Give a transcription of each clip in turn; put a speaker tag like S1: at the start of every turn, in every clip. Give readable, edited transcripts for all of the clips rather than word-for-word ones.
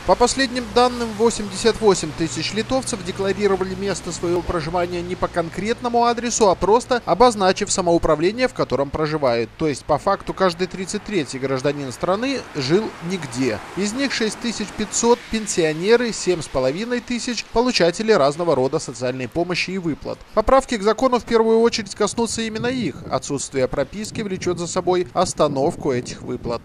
S1: По последним данным, 88 тысяч литовцев декларировали место своего проживания не по конкретному адресу, а просто обозначив самоуправление, в котором проживают. То есть, по факту, каждый 33-й гражданин страны жил нигде. Из них 6500 пенсионеры, 7500 получатели разного рода социальной помощи и выплат. Поправки к закону в первую очередь коснутся именно их. Отсутствие прописки влечет за собой остановку этих выплат.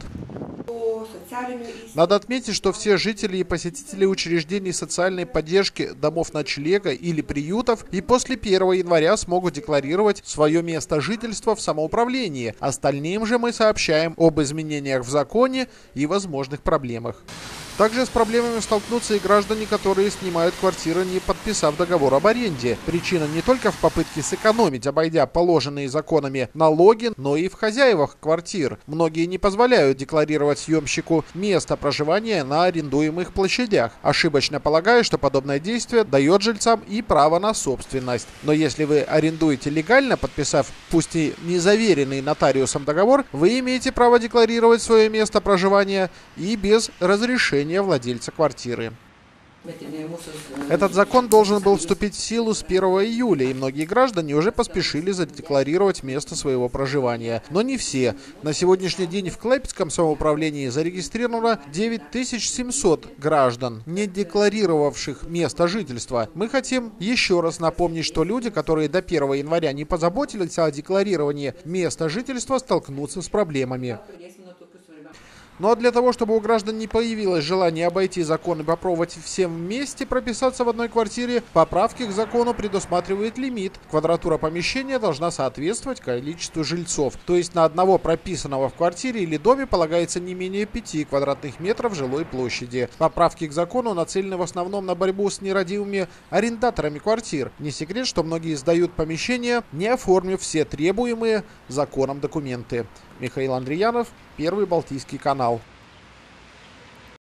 S1: Надо отметить, что все жители и посетители учреждений социальной поддержки, домов ночлега или приютов и после 1 января смогут декларировать свое место жительства в самоуправлении. Остальным же мы сообщаем об изменениях в законе и возможных проблемах. Также с проблемами столкнутся и граждане, которые снимают квартиры, не подписав договор об аренде. Причина не только в попытке сэкономить, обойдя положенные законами налоги, но и в хозяевах квартир. Многие не позволяют декларировать съемщику место проживания на арендуемых площадях, ошибочно полагая, что подобное действие дает жильцам и право на собственность. Но если вы арендуете легально, подписав пусть и незаверенный нотариусом договор, вы имеете право декларировать свое место проживания и без разрешения владельца квартиры. Этот закон должен был вступить в силу с 1 июля, и многие граждане уже поспешили задекларировать место своего проживания. Но не все. На сегодняшний день в Клайпедском самоуправлении зарегистрировано 9700 граждан, не декларировавших место жительства. Мы хотим еще раз напомнить, что люди, которые до 1 января не позаботились о декларировании места жительства, столкнутся с проблемами. Ну а для того, чтобы у граждан не появилось желание обойти закон и попробовать всем вместе прописаться в одной квартире, поправки к закону предусматривают лимит. Квадратура помещения должна соответствовать количеству жильцов. То есть на одного прописанного в квартире или доме полагается не менее 5 квадратных метров жилой площади. Поправки к закону нацелены в основном на борьбу с нерадивыми арендаторами квартир. Не секрет, что многие сдают помещения, не оформив все требуемые законом документы. Михаил Андреянов, Первый Балтийский канал.